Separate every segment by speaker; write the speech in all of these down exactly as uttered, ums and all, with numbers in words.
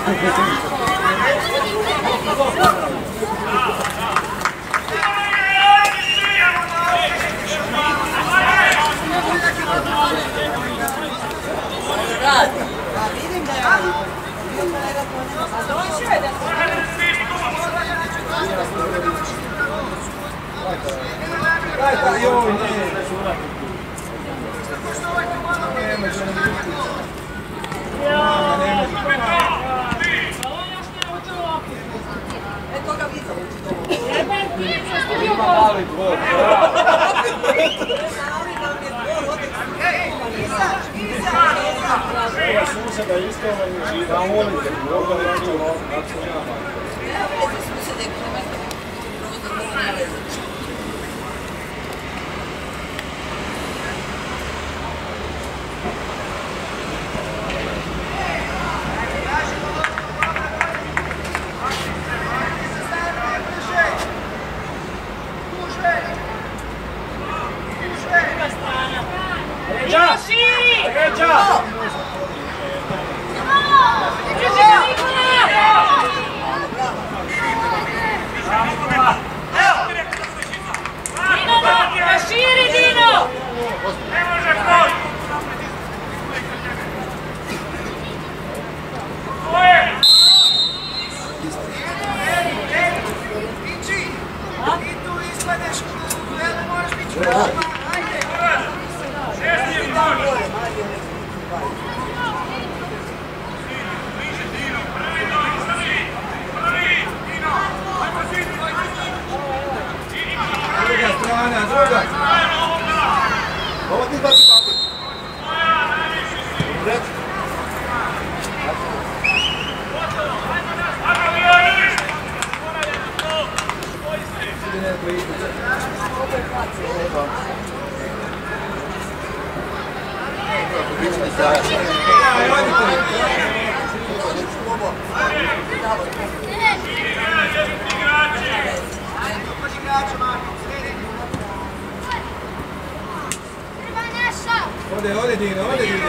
Speaker 1: Ode, ode Dino, ode Dino.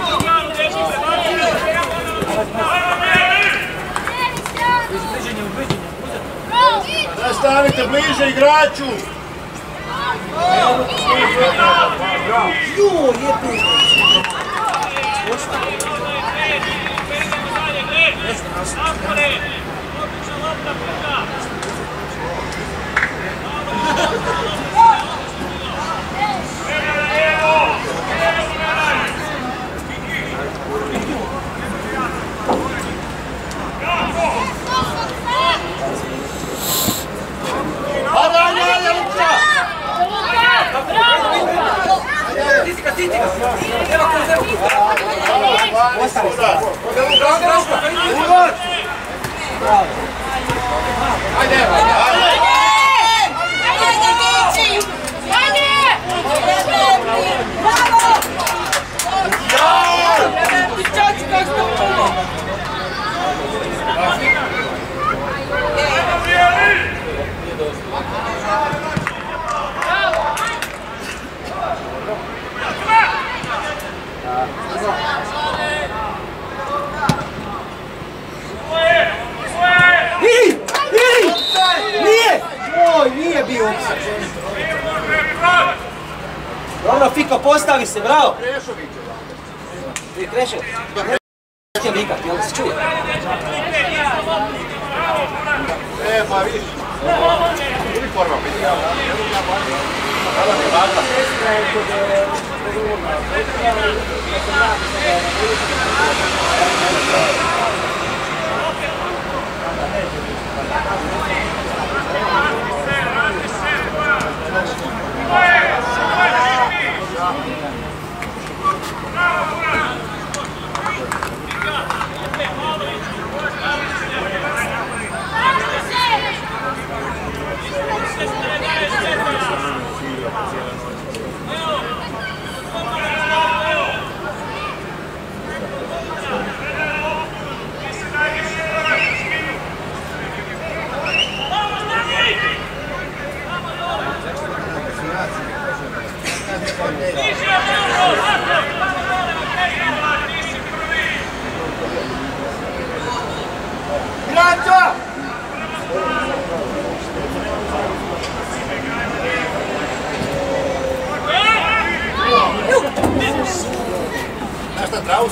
Speaker 2: Nastavite bliže igraču!
Speaker 3: Ju, jebe! Dobro, Fiko, postavi se, bravo! Krešović. Krešo. Htio vikat, jel se čuje?
Speaker 2: E, pa vidiš. Uniforma, vidiš. Hvala mi, vaga.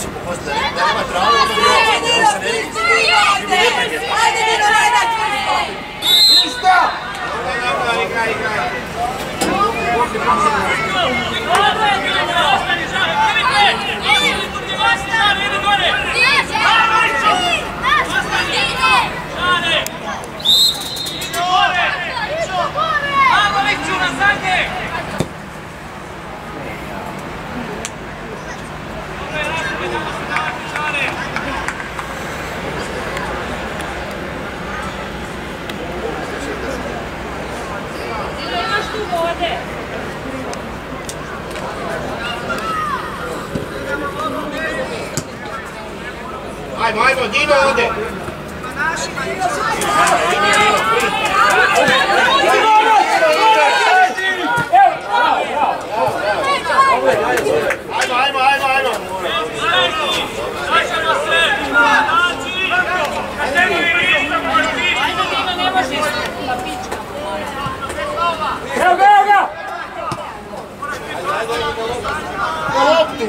Speaker 2: će popustiti, da nema travu, da se ne vidi.
Speaker 1: Ajde, Nino, Nenad!
Speaker 2: Ništa! Igraj, igraj, igraj.
Speaker 4: Dobro je, Nino, ostani žare, primite! Idi, kurdi, vasi žare, idi gore! Ostani! Žare! Idi gore! Malo Vikću na zadnje! Dobre, rašli, idemo se dati, žare! Imaš tu vode?
Speaker 2: Ajmo, ajmo, Dino ode! Ajmo, ajmo, ajmo, ajmo!
Speaker 4: Saćemo se! Znači! Ajde, Dino, ne možeš na pička. Evo ga, evo ga!
Speaker 2: Na loptu!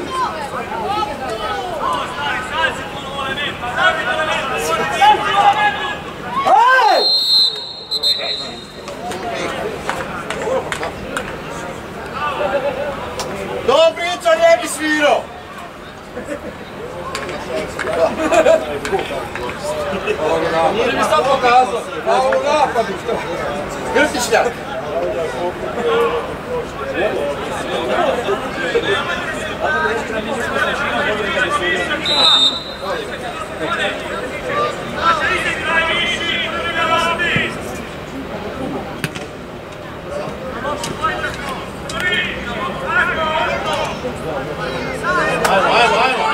Speaker 2: Dobrića ne bi svirao!
Speaker 3: Nije mi sad pokazao. Ovo napadu što?
Speaker 2: Grtišljak! Ajmo, ajmo, ajmo!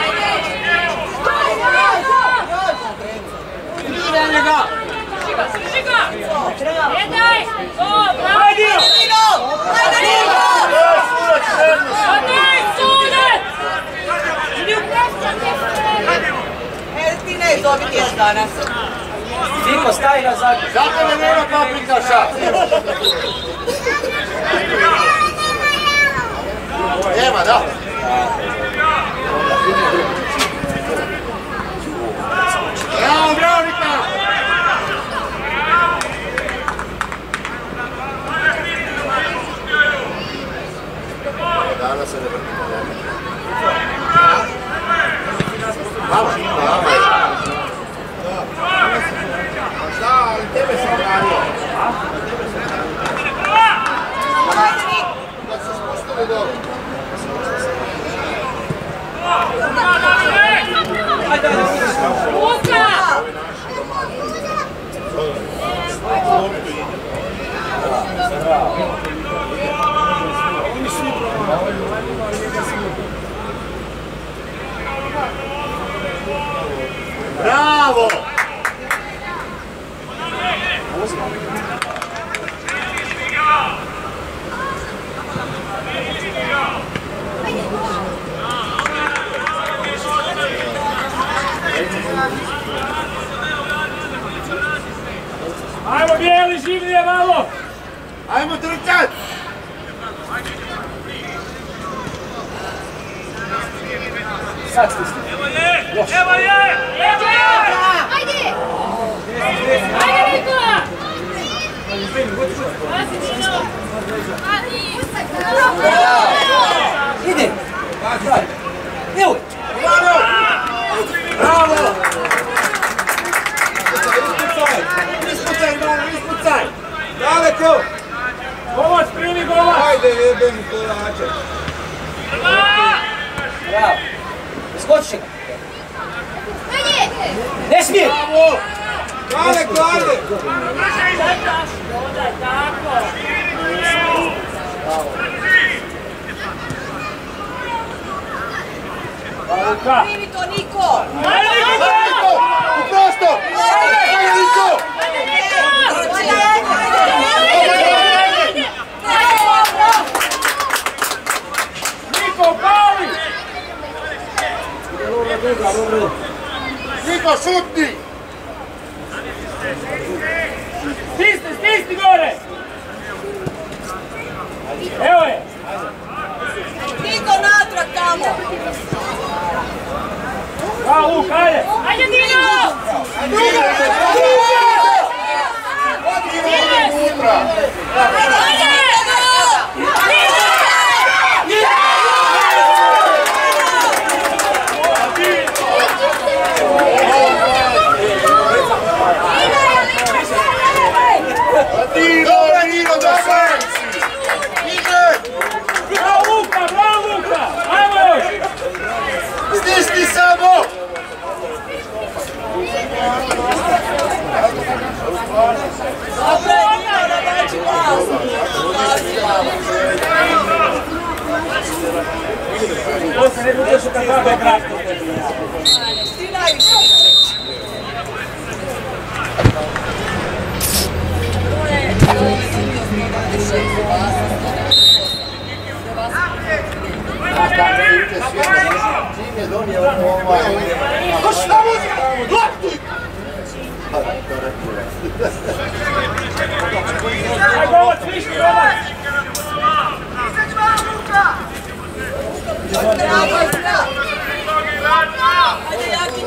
Speaker 3: Ide njega!
Speaker 4: Srži ga, srži ga! Ne daj! O, bravo!
Speaker 3: Ajde Nino!
Speaker 1: Ajde, Nino!
Speaker 4: O, daj, sudac! Idi u prestan!
Speaker 1: E, ti ne dobiti još danas.
Speaker 3: Fiko, stavi na zadnju.
Speaker 2: Zato me nema paprikaša! Nema, da! Bravo, bravo, Nika! Danas se ne vrtimo, Vamo, vamo! Šta, ali tebe sam branio. Da se spustili dobro.
Speaker 4: Luka!
Speaker 2: Bravo!
Speaker 4: Ajmo, bijeli, življe malo!
Speaker 2: Ajmo trčat!
Speaker 3: Sad stisni.
Speaker 4: Evo je! Evo je! Evo je!
Speaker 1: Ajde!
Speaker 4: Ajde, Nikola! Pazi, Nino!
Speaker 3: Ide! Evo!
Speaker 2: Bravo! Ispucaj, malo, ispucaj!
Speaker 3: Daleko!
Speaker 4: Pomoć, primi gola!
Speaker 3: Ajde, jebem kolače! Bravo! Skoči ga! Ne smije!
Speaker 2: Bravo!
Speaker 3: Daleko, ajde!
Speaker 4: Čekaš! Dodaj, tako! Luka!
Speaker 1: Primi to, Niko!
Speaker 4: Ajde, Niko!
Speaker 2: U prostor! Ajde, Niko!
Speaker 4: Niko, pali!
Speaker 2: Niko, šutni!
Speaker 4: Stisni, stisni gore! Evo je!
Speaker 1: Niko, natrag tamo!
Speaker 4: Bravo, Luka, ajde! Ajde, Dino!
Speaker 2: Igrajte, igrajte! Unutra! Dobro, Nino, da se! Ide!
Speaker 4: Bravo, Luka, bravo, Luka! Ajmo još!
Speaker 2: Stisni samo!
Speaker 1: Dobro, Nino, da bači glas.
Speaker 4: Ovo se ne budeš kad treba da igraš.
Speaker 1: Ti najviše vičeš.
Speaker 2: Čim je donio ovaj... Ko šta muzika? Laktuj!
Speaker 4: Aj, Govac, viški, Govac!
Speaker 1: Ajde, Jaki.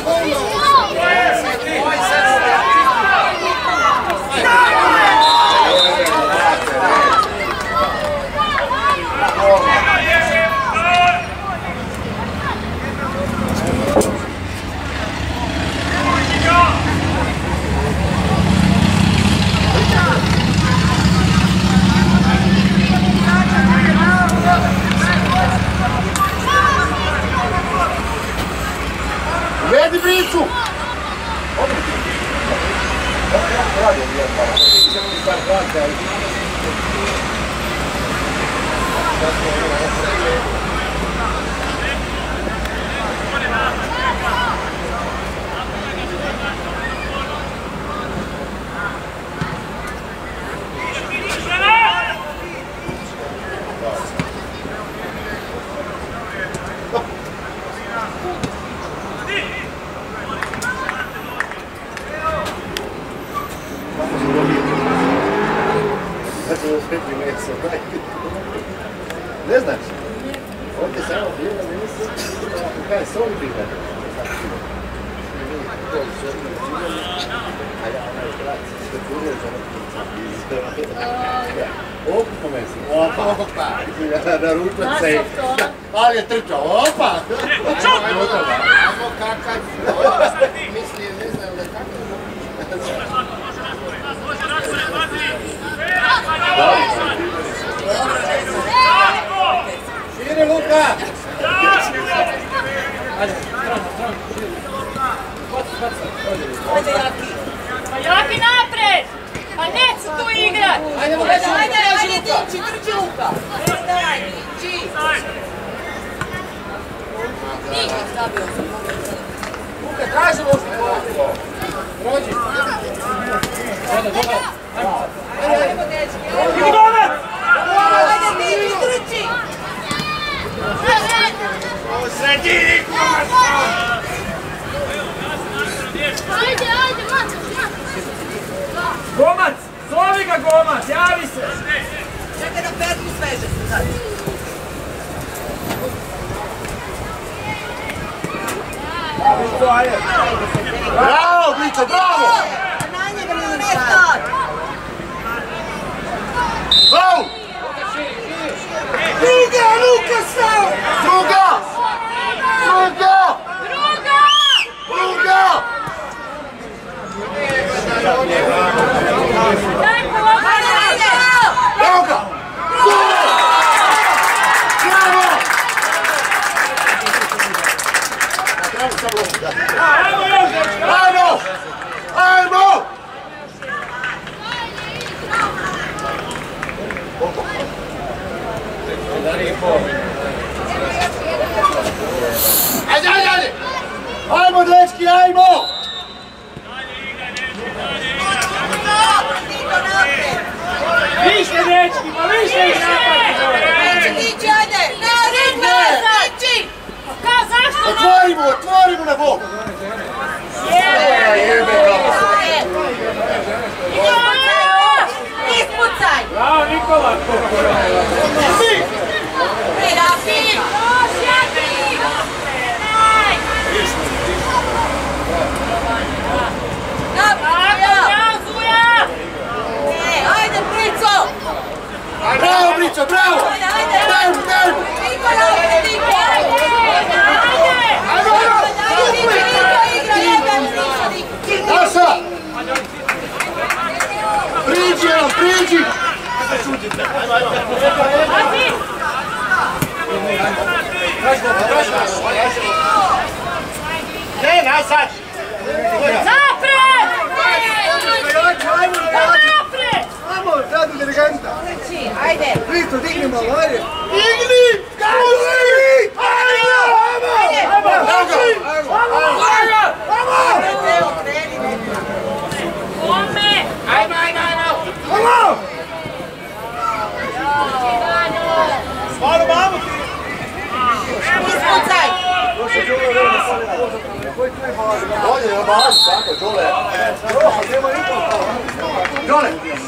Speaker 2: Vedi Bricu! Ne znaš? Ovdje samo bila nisu. Kaj je soli bila? A ja onaj plac, što kurje za opa me si, opa, opa. Naručan se, ali je trčao, opa. Ajmo kakav, misli, ne znam da kako. Širi Luka!
Speaker 1: Ajde, Jaki.
Speaker 4: Pa Jaki napred! Pa neću tu igrat!
Speaker 1: Ajde, ajde, ajde, ajde, diči, trči Luka. Daj, diči. Nije stavio sam.
Speaker 2: Luka, traži možda koliko. Prođi.
Speaker 1: Ajde, dečki.
Speaker 4: Idi Govac!
Speaker 1: Ajde, diči, trči.
Speaker 2: Sredini Govac!
Speaker 5: Ajde, ajde, Mac, Mac!
Speaker 4: Gomac! Zovi ga Gomac, javi se!
Speaker 1: Čekaj da petku sveže se sad.
Speaker 2: Bravo, Blica, bravo!
Speaker 1: Na njega mi ne stati.
Speaker 2: Bravo! Druga, Luka, stao! Druga! Druga! Druga!
Speaker 4: Daj pomogu!
Speaker 2: Evo ga! Bravo! Bravo, samo lopu, da.
Speaker 4: Ajmo još!
Speaker 2: Ajmo! Ajmo! Ajde, ajde, ajde! Ajmo, dečki, ajmo!
Speaker 4: Više dečki, pa više ih napadite!
Speaker 1: Diči, diči, ajde. Ne, ne, diči.
Speaker 4: Ka, zašto?
Speaker 2: Otvorimo, otvorimo na bok! Jebe ga!
Speaker 1: Ispucaj.
Speaker 4: Bravo Nikola!
Speaker 1: Ej, Jaki.
Speaker 4: Još Jaki! Daj!
Speaker 2: sad!
Speaker 4: Napred! Napred!
Speaker 6: Amo, radu dirigenta.
Speaker 1: Ajde.
Speaker 6: Listo, digni malo, ajde.
Speaker 2: Digni! Kako digni? Ajde! Ajmo! Ajmo!
Speaker 4: Kome?
Speaker 1: Ajmo, ajmo, ajmo.
Speaker 2: Ajmo!
Speaker 6: Malo, mamu ti.
Speaker 1: Ispucaj.
Speaker 2: Ovdje je na bazu, tako, Đole.
Speaker 6: Nema nikog.
Speaker 2: Đole!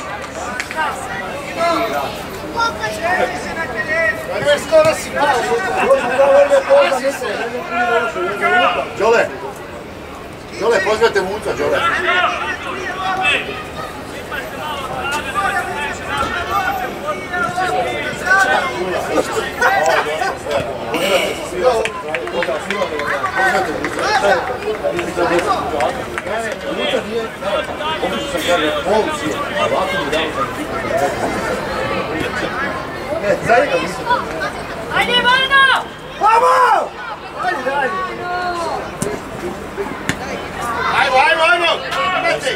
Speaker 2: Već skoro si pao. Đole! Đole, pozvete Vuca, Đole.
Speaker 4: Ajde, Varno!
Speaker 6: Vamo!
Speaker 2: Ajmo, ajmo, ajmo! Imate!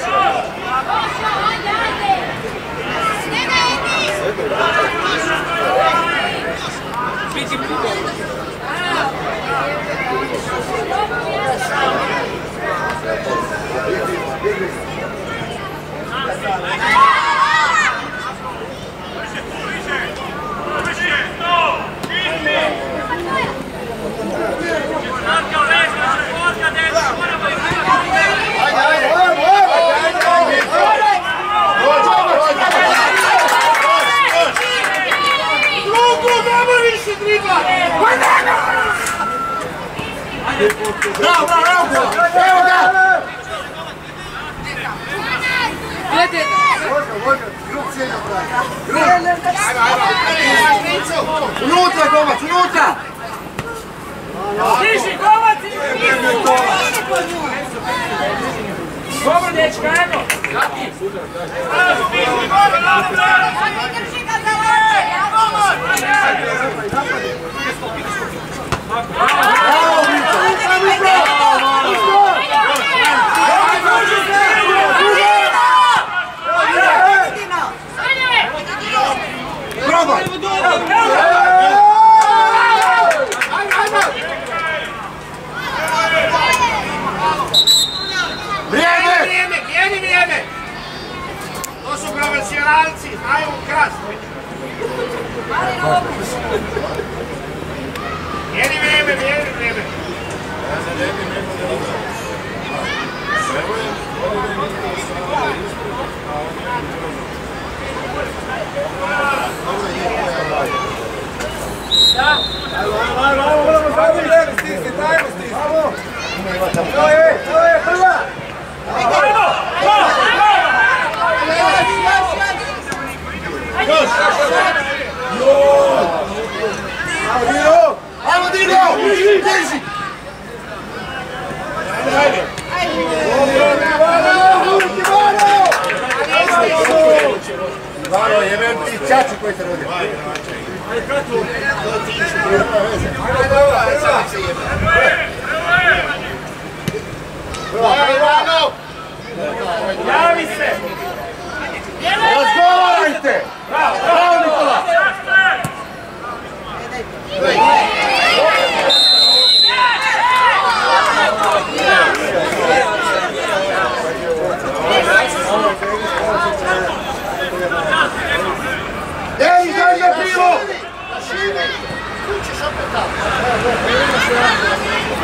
Speaker 2: Bravo, bravo, bravo! Evo ga!
Speaker 1: Gledaj.
Speaker 6: Vođa, vođa, grub cijena pravi.
Speaker 2: Unutra, Gomac, unutra!
Speaker 4: Stiži, Gomac! Dobro, dečka, ajmo!
Speaker 1: Drži ga za lače.
Speaker 2: Bravo, Vinco! Probaj! Vrijeme!
Speaker 7: Vrijeme, vrijeme, vrijeme! To su profesionalci, znaju krasti. Vrijeme, vrijeme, vrijeme, vrijeme.
Speaker 6: Ajmo, ajmo, ajmo, moramo zadnji vreme, stisni, tajmo stisni. Ajmo! Evo je, evo je, prva!
Speaker 4: Ajmo!
Speaker 2: Još!
Speaker 6: Ajmo, Dino!
Speaker 2: Ajmo, Dino! Drži! Ajde! Varo, jebem ti čači koji se rodi.
Speaker 7: Javi se!
Speaker 2: Razgovarajte! Bravo, Nikola! Ej, daj na pivo! Kućiš opet tamo.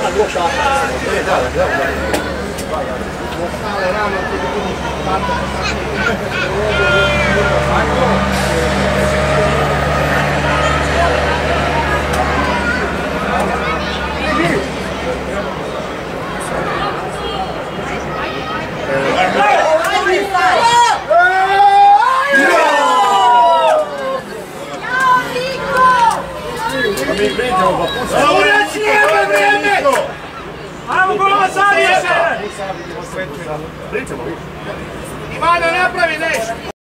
Speaker 7: Ajmo golova Savije se! Ivano, napravi nešto!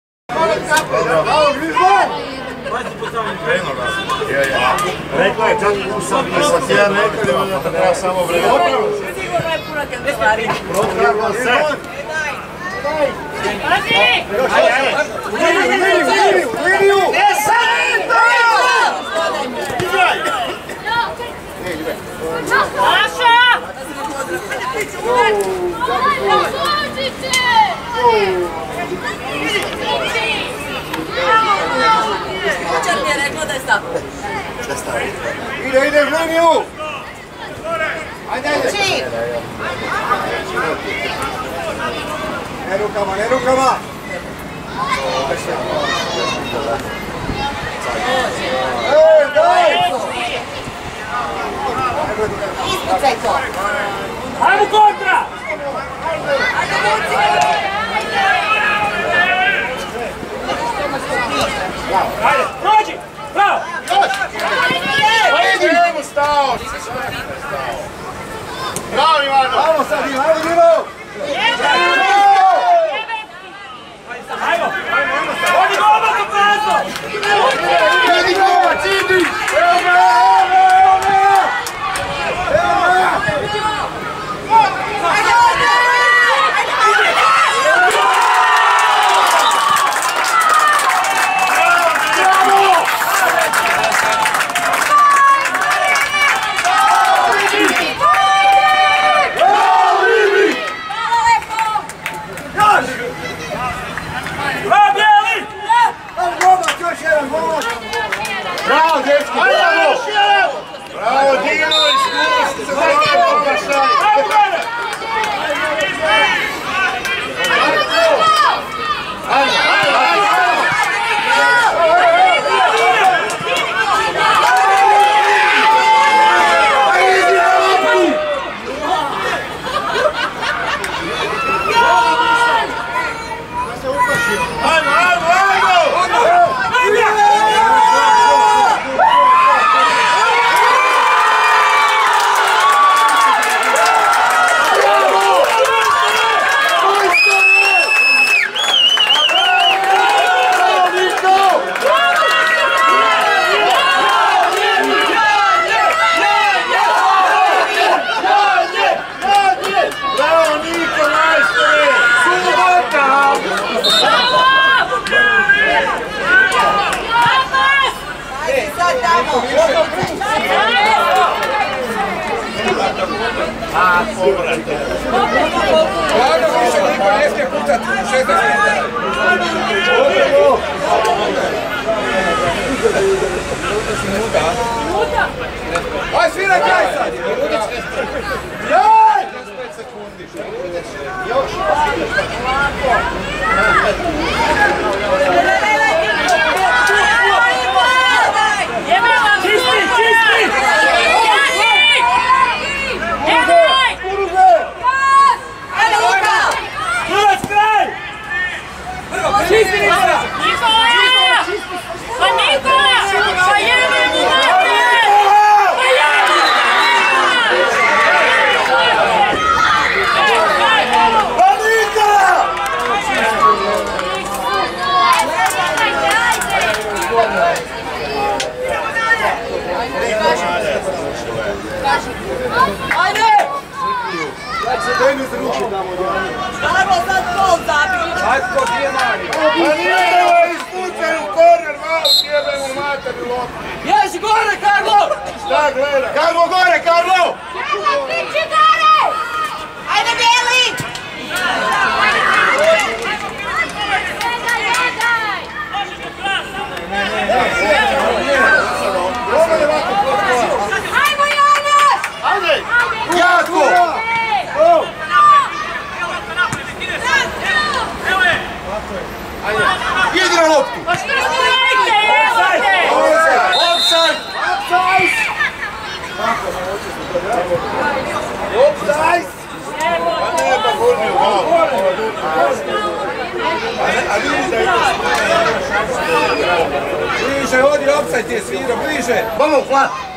Speaker 2: Rekla je čak sam ja rekao da treba samo vremena.
Speaker 1: Sigurno je puna kancelarija.
Speaker 2: Prokralo se.
Speaker 7: Ne sad! Igraj!
Speaker 4: Saša!
Speaker 1: Kočar mi je rekao da je stao.
Speaker 2: Ide, ide, Vleniju!
Speaker 7: Ajde, ajde!
Speaker 1: Čim!
Speaker 6: Ne rukama, ne rukama! Ej, daj!
Speaker 1: Ispucaj to!
Speaker 4: Ajmo kontra!
Speaker 1: Ajde, Luci!
Speaker 4: Ajde, prođi! Bravo!
Speaker 7: Ajde! Ajde! Stao! Bravo, Ivano!
Speaker 6: Ajmo sad, ajmo, Dino!
Speaker 4: Ajmo! Odi gol, Marko Prazno!
Speaker 6: Idi gova, cidi! Evo me, evo me, evo me! Evo me!
Speaker 1: Ajde, ajde!
Speaker 4: Bravo, Bijeli!
Speaker 6: Ajmo, goma, još jedan, goma!
Speaker 2: Bravo, dečki, bravo! Bravo, Dino, iskustvo se bravo, pomašaj!
Speaker 4: Ajmo gore!
Speaker 2: Ajde, ajde, ajde!
Speaker 7: Ajmo, ajmo, ajmo!
Speaker 2: Bravo, Niko, majstore! Subota!
Speaker 1: Ajde, sad tamo!
Speaker 2: A, povrate!
Speaker 6: Lagano više, niko ne smije pucati, šesnaest metara. Aj, svi na kraj sad! Jaj!
Speaker 4: Čisti, čisti!
Speaker 1: Ajde, Luka!
Speaker 4: Kurac, kraj! Čisti, Nikola! Nikola! Pa Nikola! Pa jebe mu mater! Pa jebe!
Speaker 2: Pa Nikola!
Speaker 1: Ajde!
Speaker 6: Ja ću se Denis ruči tamo.
Speaker 1: Ajmo sad gol zabiti!
Speaker 6: Ajde, ko dvije mali.
Speaker 2: Pa nije ovo ispucaj u korner, malo sjebe mu mater i lopu.
Speaker 1: Jesi gore, Karlo!
Speaker 2: Šta gleda? Karlo gore, Karlo!
Speaker 1: Ajde, Bijeli!
Speaker 6: Ovo je ovako prosto.
Speaker 1: Ajmo, Janes!
Speaker 2: Ajde!
Speaker 6: Daj!
Speaker 2: Pa ne, pa gurni u glavu.
Speaker 6: A vidi da je to bliže, odi opsaj ti je sviro, bliže.
Speaker 2: Vamo u hvat.